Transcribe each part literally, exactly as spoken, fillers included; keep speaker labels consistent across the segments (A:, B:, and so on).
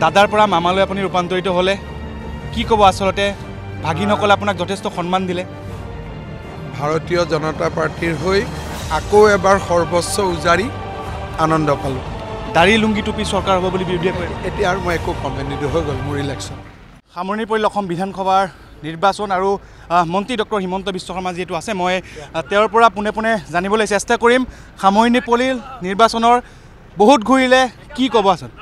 A: দাদাৰ পৰা মামালৈ আপুনি ৰূপান্তৰিত হ'লে কি ক'ব আচলতে ভাগিনকলে আপোনাক যথেষ্ট সন্মান দিলে
B: ভাৰতীয় জনতা পাৰ্টিৰ হৈ আকৌ এবাৰ সৰ্বোচ্চ উজাৰি আনন্দ পালোঁ
A: দাড়ি লুংগি টুপি চৰকাৰ হ'ব বুলি বিৰোধীয়ে কয়
B: এতিয়া আৰু মই একো কমেণ্ট নিদিওঁ হৈ গ'ল মোৰ ইলেকশ্যন
A: সামৰণি পৰিল অসম বিধানসভাৰ নিৰ্বাচন আৰু মন্ত্ৰী ডক্টৰ হিমন্ত বিশ্ব শৰ্মা যিহেতু আছে মই তেওঁৰ পৰা পোনে পোনে জানিবলৈ চেষ্টা কৰিম সামৰণি পৰিল নিৰ্বাচনৰ বহুত ঘূৰিলে কি ক'ব আচলতে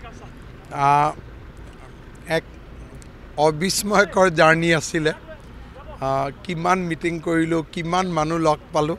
B: এক অবিস্ময়কৰ জাৰ্ণি আছিলে কিমান মিটিং কৰিলোঁ কিমান মানুহ লগ পালোঁ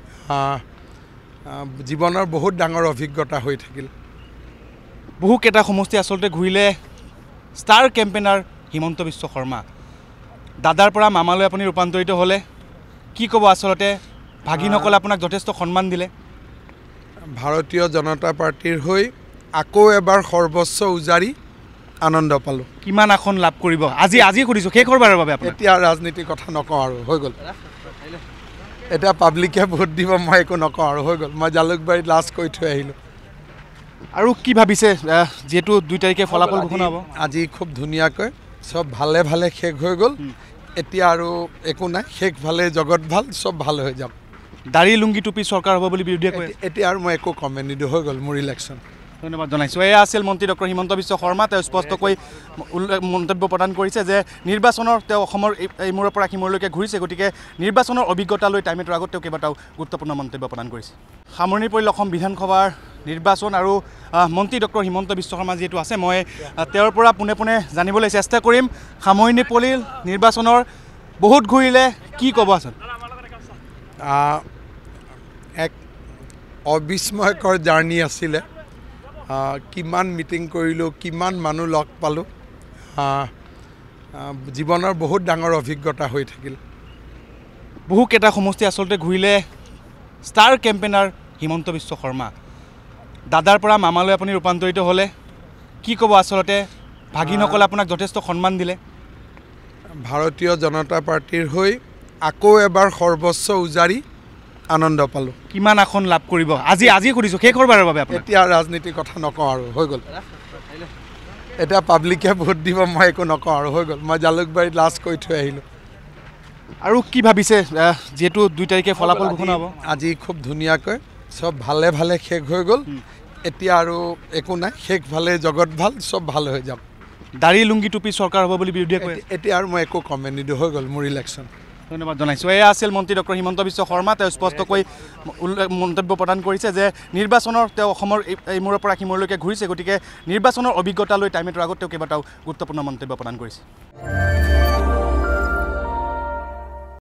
B: জীৱনৰ বহুত ডাঙৰ অভিজ্ঞতা হৈ থাকিল
A: বহুকেইটা সমষ্টি আচলতে ঘূৰিলে ষ্টাৰ কেম্পেইনাৰ হিমন্ত বিশ্ব শৰ্মা দাদাৰ পৰা মামালৈ আপুনি ৰূপান্তৰিত হ'লে কি ক'ব আচলতে ভাগিনকলে আপোনাক যথেষ্ট সন্মান দিলে
B: ভাৰতীয় জনতা পাৰ্টিৰ হৈ আকৌ এবাৰ সৰ্বোচ্চ উজাৰি আনন্দ পালোঁ
A: কিমান আসন লাভ কৰিব আজি আজি সুধিছোঁ শেষৰ বাৰৰ বাবে
B: এতিয়া ৰাজনীতিৰ কথা নকওঁ আৰু হৈ গ'ল এতিয়া পাব্লিকে ভোট দিব মই একো নকওঁ আৰু হৈ গ'ল মই জালুকবাৰীত লাষ্ট কৈ থৈ আহিলোঁ
A: আৰু কি ভাবিছে যিহেতু দুই তাৰিখে ফলাফল ঘোষণা হ'ব
B: আজি খুব ধুনীয়াকৈ চব ভালে ভালে শেষ হৈ গ'ল এতিয়া আৰু একো নাই শেষ ভালে জগত ভাল চব ভাল হৈ যাওক
A: দাড়ি লুংগি টুপি চৰকাৰ হ'ব বুলি বিৰোধীয়ে কয়
B: এতিয়া আৰু মই একো কমেণ্ট নিদিওঁ হৈ গ'ল মোৰ ইলেকশ্যন
A: ধন্যবাদ জনাইছোঁ এয়া আছিল মন্ত্ৰী ডক্টৰ হিমন্ত বিশ্ব শৰ্মা তেওঁ স্পষ্টকৈ মন্তব্য প্ৰদান কৰিছে যে নিৰ্বাচনৰ তেওঁ অসমৰ এইমূৰৰ পৰা সিমূৰলৈকে ঘূৰিছে গতিকে নিৰ্বাচনৰ অভিজ্ঞতা লৈ টাইমটোৰ আগত তেওঁ কেইবাটাও গুৰুত্বপূৰ্ণ মন্তব্য প্ৰদান কৰিছে সামৰণি পৰিল অসম বিধানসভাৰ নিৰ্বাচন আৰু মন্ত্ৰী ডক্টৰ হিমন্ত বিশ্ব শৰ্মা যিহেতু আছে মই তেওঁৰ পৰা পোনে পোনে জানিবলৈ চেষ্টা কৰিম সামৰণি পৰিল নিৰ্বাচনৰ বহুত ঘূৰিলে কি ক'ব আচলতে
B: এক অবিস্ময়কৰ জাৰ্ণি আছিলে কিমান মিটিং কৰিলোঁ কিমান মানুহ লগ পালোঁ জীৱনৰ বহুত ডাঙৰ অভিজ্ঞতা হৈ থাকিল
A: বহুকেইটা সমষ্টি আচলতে ঘূৰিলে ষ্টাৰ কেম্পেইনাৰ হিমন্ত বিশ্ব শৰ্মা দাদাৰ পৰা মামালৈ আপুনি ৰূপান্তৰিত হ'লে কি ক'ব আচলতে ভাগিনকলে আপোনাক যথেষ্ট সন্মান দিলে
B: ভাৰতীয় জনতা পাৰ্টিৰ হৈ আকৌ এবাৰ সৰ্বোচ্চ উজাৰি আনন্দ পালোঁ
A: কিমান আসন লাভ কৰিব আজি আজি সুধিছোঁ শেষৰ বাৰৰ বাবে
B: এতিয়া ৰাজনীতিৰ কথা নকওঁ আৰু হৈ গ'ল এতিয়া পাব্লিকে ভোট দিব মই একো নকওঁ আৰু হৈ গ'ল মই জালুকবাৰীত লাষ্ট কৈ থৈ আহিলোঁ
A: আৰু কি ভাবিছে যিহেতু দুই তাৰিখে ফলাফল ঘোষণা হ'ব
B: আজি খুব ধুনীয়াকৈ চব ভালে ভালে শেষ হৈ গ'ল এতিয়া আৰু একো নাই শেষ ভালে জগত ভাল চব ভাল হৈ যাওক
A: দাড়ি লুংগি টুপি চৰকাৰ হ'ব বুলি বিৰোধীয়ে কয়
B: এতিয়া আৰু মই একো কমেণ্ট নিদিওঁ হৈ গ'ল মোৰ ইলেকশ্যন
A: ধন্যবাদ জনাইছোঁ এয়া আছিল মন্ত্ৰী ডক্টৰ হিমন্ত বিশ্ব শৰ্মা তেওঁ স্পষ্টকৈ মন্তব্য প্ৰদান কৰিছে যে নিৰ্বাচনৰ তেওঁ অসমৰ এইমূৰৰ পৰা সিমূৰলৈকে ঘূৰিছে গতিকে নিৰ্বাচনৰ অভিজ্ঞতা লৈ টাইমটোৰ আগত তেওঁ কেইবাটাও গুৰুত্বপূৰ্ণ মন্তব্য প্ৰদান কৰিছে